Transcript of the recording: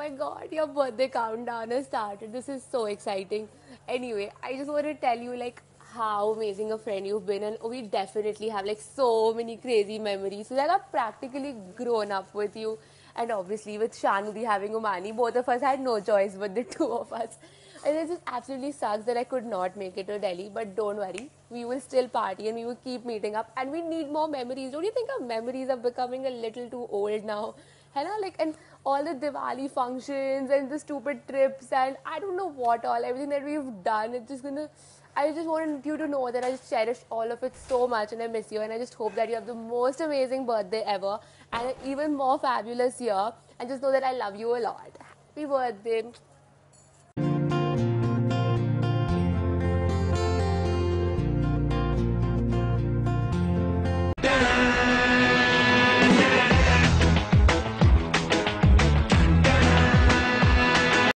my god, your birthday countdown has started. This is so exciting. Anyway, I just want to tell you like how amazing a friend you've been, and we definitely have like so many crazy memories. So like I've practically grown up with you, and obviously with Shanudi having Umani, both of us had no choice but the two of us. And it just absolutely sucks that I could not make it to Delhi, but don't worry, we will still party and we will keep meeting up, and we need more memories. Don't you think our memories are becoming a little too old now? Hella, like, and all the Diwali functions and the stupid trips and I don't know what all, everything that we've done, it's just gonna. I just want you to know that I just cherish all of it so much and I miss you, and I just hope that you have the most amazing birthday ever and an even more fabulous year, and just know that I love you a lot. Happy birthday.